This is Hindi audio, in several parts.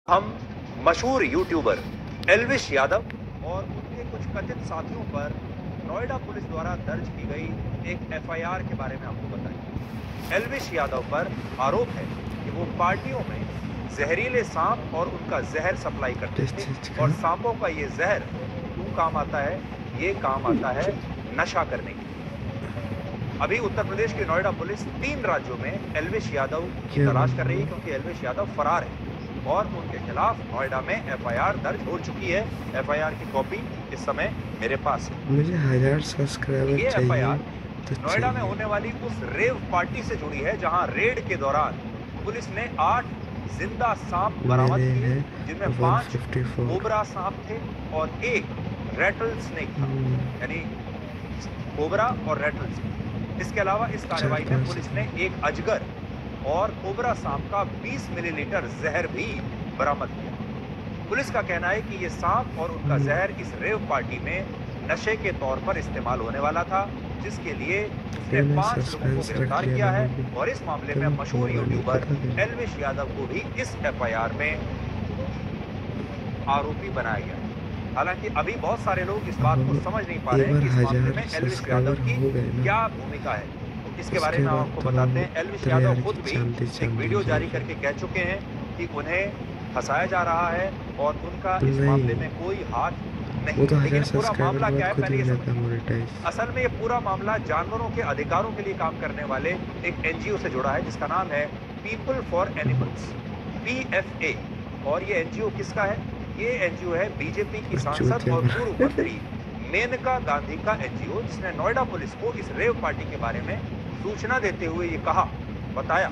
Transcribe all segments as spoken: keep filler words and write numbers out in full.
हम मशहूर यूट्यूबर एल्विश यादव और उनके कुछ कथित साथियों पर नोएडा पुलिस द्वारा दर्ज की गई एक एफ आई आर के बारे में आपको बताएं। एल्विश यादव पर आरोप है कि वो पार्टियों में जहरीले सांप और उनका जहर सप्लाई करते थे और सांपों का ये जहर क्यों काम आता है? ये काम आता है नशा करने के लिए। अभी उत्तर प्रदेश की नोएडा पुलिस तीन राज्यों में एल्विश यादव की तलाश कर रही है क्योंकि एल्विश यादव फरार है और उनके खिलाफ नोएडा में एफ आई आर दर्ज हो चुकी है। एफ आई आर की कॉपी इस समय मेरे पास है। मुझे हजार सब्सक्राइबर ये चाहिए एफ आई आर तो नोएडा में होने वाली उस रेव पार्टी से जुड़ी है जहां रेड के दौरान पुलिस ने आठ जिंदा सांप बरामद किए, जिनमें पांच कोबरा सांप थे और एक रेटल स्नेक था, यानी कोबरा और रेटल स्नेक। इसके अलावा इस कार्रवाई में पुलिस ने एक अजगर और कोबरा सांप का बीस मिलीलीटर जहर भी बरामद किया। पुलिस का कहना है कि ये सांप और उनका जहर इस रेव पार्टी में नशे के तौर पर इस्तेमाल होने वाला था, जिसके लिए उसने पांच लोगों को गिरफ्तार किया है और इस मामले में मशहूर यूट्यूबर एल्विश यादव को भी इस एफ आई आर में आरोपी बनाया गया। हालांकि अभी बहुत सारे लोग इस बात को समझ नहीं पा रहे हैं कि इस मामले में एल्विश यादव की क्या भूमिका है। इसके बारे में हम आपको बताते हैं। एल्विश यादव खुद भी एक वीडियो जारी करके कह चुके हैं कि उन्हें फंसाया जा रहा है और उनका इस मामले में कोई हाथ नहीं। तो लेकिन पूरा मामला क्या है पहले ये समझिए। असल में ये पूरा मामला जानवरों के अधिकारों के लिए काम करने वाले एक एन जी ओ से जुड़ा है जिसका नाम है people for animals, P F A. और ये एन जी ओ किसका है? ये एन जी ओ है बीजेपी की सांसद और पूर्व मंत्री मेनका गांधी का एन जी ओ, जिसने नोएडा पुलिस को इस रेव पार्टी के बारे में सूचना देते हुए ये कहा बताया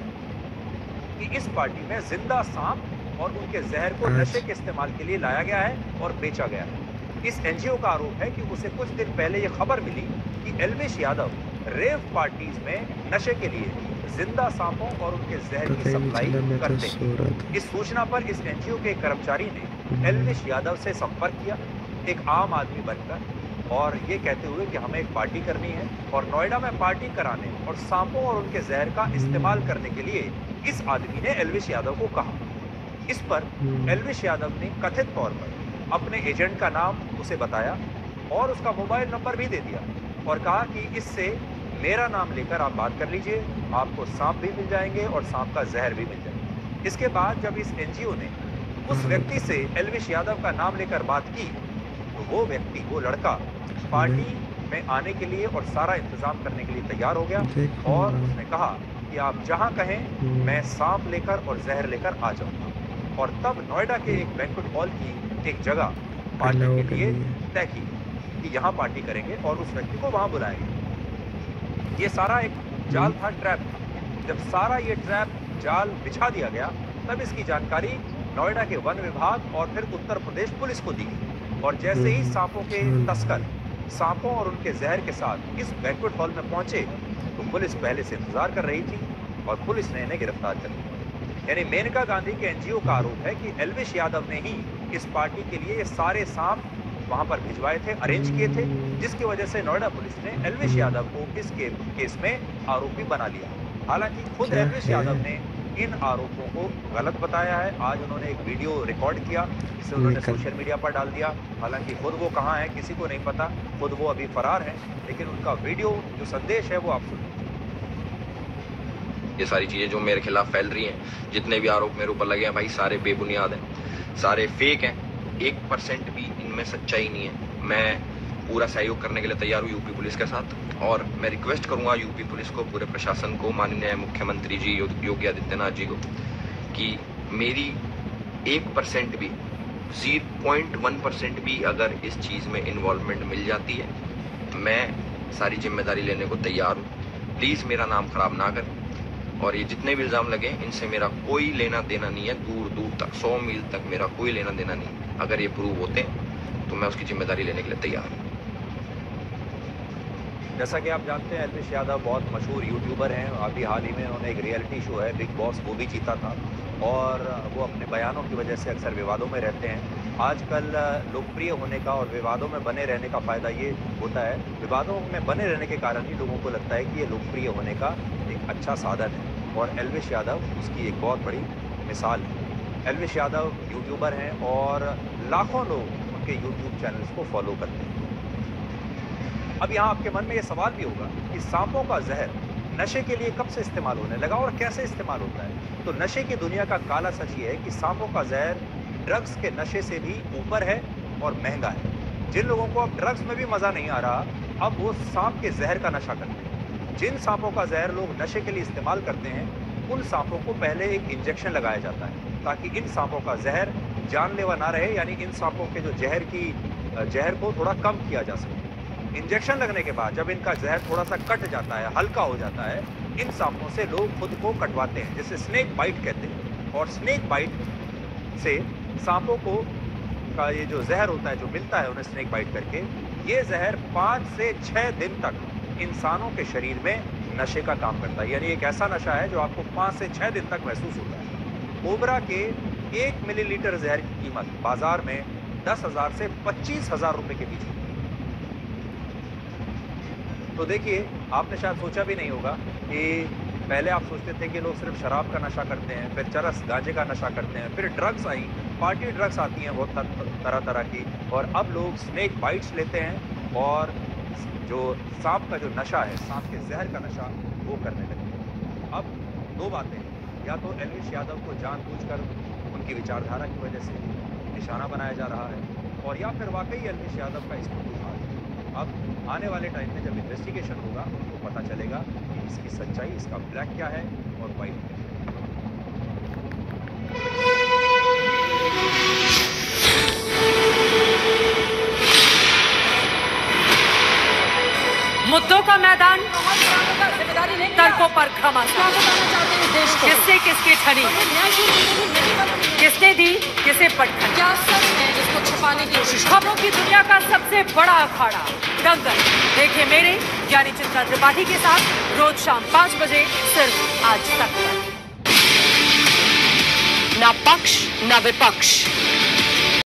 कि इस पार्टी में जिंदा सांप और उनके जहर को नशे के इस्तेमाल के लिए लाया गया है और बेचा गया है। इस एन जी ओ का आरोप है कि उसे कुछ दिन पहले ये खबर मिली कि एल्विश यादव रेव पार्टीज में नशे के लिए जिंदा सांपों और उनके जहर की सप्लाई करते हैं। इस सूचना पर इस एन जी ओ के कर्मचारी ने एल्विश यादव से संपर्क किया एक आम आदमी बनकर और ये कहते हुए कि हमें एक पार्टी करनी है और नोएडा में पार्टी कराने और सांपों और उनके जहर का इस्तेमाल करने के लिए इस आदमी ने एल्विश यादव को कहा। इस पर एल्विश यादव ने कथित तौर पर अपने एजेंट का नाम उसे बताया और उसका मोबाइल नंबर भी दे दिया और कहा कि इससे मेरा नाम लेकर आप बात कर लीजिए, आपको सांप भी मिल जाएंगे और सांप का जहर भी मिल जाएगा। इसके बाद जब इस एन जी ओ ने उस व्यक्ति से एल्विश यादव का नाम लेकर बात की तो वो व्यक्ति, वो लड़का पार्टी में आने के लिए और सारा इंतजाम करने के लिए तैयार हो गया और उसने कहा कि आप जहां कहें मैं सांप लेकर और जहर लेकर आ जाऊंगा। और तब नोएडा के एक बैंक्वेट हॉल की एक जगह पार्टी के लिए तय की कि यहाँ पार्टी करेंगे और उस व्यक्ति को वहां बुलाएंगे। ये सारा एक जाल था, ट्रैप था। जब सारा ये ट्रैप जाल बिछा दिया गया तब इसकी जानकारी नोएडा के वन विभाग और फिर उत्तर प्रदेश पुलिस को दी गई और जैसे ही सांपों के तस्कर सांपों और उनके जहर के साथ इस बैंक्वेट हॉल में पहुंचे तो पुलिस पहले से इंतजार कर रही थी और पुलिस ने इन्हें गिरफ्तार कर लिया। यानी मेनका गांधी के एन जी ओ का आरोप है कि एल्विश यादव ने ही इस पार्टी के लिए ये सारे सांप वहां पर भिजवाए थे, अरेंज किए थे, जिसकी वजह से नोएडा पुलिस ने एल्विश यादव को इस केस में आरोपी बना लिया। हालांकि खुद एल्विश यादव ने इन आरोपों को गलत बताया है। आज उन्होंने एक वीडियो रिकॉर्ड किया, जिसे उन्होंने सोशल मीडिया पर डाल दिया। हालांकि खुद वो कहाँ है किसी को नहीं पता, खुद वो अभी फरार है, लेकिन उनका वीडियो जो संदेश है वो आप सुनिए। ये सारी चीज़ें जो मेरे खिलाफ फैल रही हैं, जितने भी आरोप मेरे ऊपर लगे हैं भाई, सारे बेबुनियाद हैं, सारे फेक हैं। एक परसेंट भी इनमें सच्चाई नहीं है। मैं पूरा सहयोग करने के लिए तैयार हूँ यूपी पुलिस के साथ और मैं रिक्वेस्ट करूँगा यूपी पुलिस को, पूरे प्रशासन को, माननीय मुख्यमंत्री जी योगी आदित्यनाथ जी को कि मेरी एक परसेंट भी, जीरो पॉइंट वन परसेंट भी अगर इस चीज़ में इन्वॉल्वमेंट मिल जाती है, मैं सारी जिम्मेदारी लेने को तैयार हूँ। प्लीज़ मेरा नाम खराब ना करें और ये जितने भी इल्ज़ाम लगे इनसे मेरा कोई लेना देना नहीं है, दूर दूर तक, सौ मील तक मेरा कोई लेना देना नहीं। अगर ये प्रूव होते हैं तो मैं उसकी जिम्मेदारी लेने के लिए तैयार हूँ। जैसा कि आप जानते हैं एल्विश यादव बहुत मशहूर यूट्यूबर हैं। अभी हाल ही में उन्होंने एक रियलिटी शो है बिग बॉस, वो भी जीता था और वो अपने बयानों की वजह से अक्सर विवादों में रहते हैं। आजकल लोकप्रिय होने का और विवादों में बने रहने का फ़ायदा ये होता है, विवादों में बने रहने के कारण ही लोगों को लगता है कि ये लोकप्रिय होने का एक अच्छा साधन है और एल्विश यादव उसकी एक बहुत बड़ी मिसाल है। एल्विश यादव यूट्यूबर हैं और लाखों लोग उनके यूट्यूब चैनल्स को फॉलो करते हैं। अब यहाँ आपके मन में ये सवाल भी होगा कि सांपों का जहर नशे के लिए कब से इस्तेमाल होने लगा और कैसे इस्तेमाल होता है। तो नशे की दुनिया का काला सच ये है कि सांपों का जहर ड्रग्स के नशे से भी ऊपर है और महंगा है। जिन लोगों को अब ड्रग्स में भी मजा नहीं आ रहा, अब वो सांप के जहर का नशा करते हैं। जिन सांपों का जहर लोग नशे के लिए इस्तेमाल करते हैं, उन सांपों को पहले एक इंजेक्शन लगाया जाता है ताकि इन सांपों का जहर जानलेवा ना रहे, यानी इन सांपों के जो जहर की जहर को थोड़ा कम किया जा सके। इंजेक्शन लगने के बाद जब इनका जहर थोड़ा सा कट जाता है, हल्का हो जाता है, इन सांपों से लोग खुद को कटवाते हैं, जिसे स्नेक बाइट कहते हैं। और स्नेक बाइट से सांपों को का ये जो जहर होता है, जो मिलता है उन्हें स्नेक बाइट करके, ये जहर पाँच से छः दिन तक इंसानों के शरीर में नशे का काम करता है। यानी एक ऐसा नशा है जो आपको पाँच से छः दिन तक महसूस होता है। कोबरा के एक मिलीलीटर जहर की कीमत बाजार में दस हजार से पच्चीस हजार रुपए के बीच होती है। तो देखिए, आपने शायद सोचा भी नहीं होगा कि पहले आप सोचते थे कि लोग सिर्फ शराब का नशा करते हैं, फिर चरस गांजे का नशा करते हैं, फिर ड्रग्स आई, पार्टी ड्रग्स आती हैं बहुत तरह तरह की, और अब लोग स्नेक बाइट्स लेते हैं और जो सांप का जो नशा है, सांप के जहर का नशा, वो करने लगे हैं। अब दो बातें, या तो एल्विश यादव को जानबूझकर उनकी विचारधारा की वजह से निशाना बनाया जा रहा है, और या फिर वाकई एल्विश यादव का इसमें कोई हाथ है। अब आने वाले टाइम में जब इन्वेस्टिगेशन होगा तो पता चलेगा कि इसकी सच्चाई, इसका ब्लैक क्या है और वाइट क्या है। मुद्दों का मैदान, तर्कों पर घमासान, किससे किसकी ठनी, किसने दी किसे पटखनी, क्या सच है जिसको छुपाने की कोशिश। खबरों की दुनिया का सबसे बड़ा अखाड़ा दंगल देखे मेरे यानी चिंता त्रिपाठी के साथ रोज शाम पाँच बजे सिर्फ आज तक। ना पक्ष ना विपक्ष,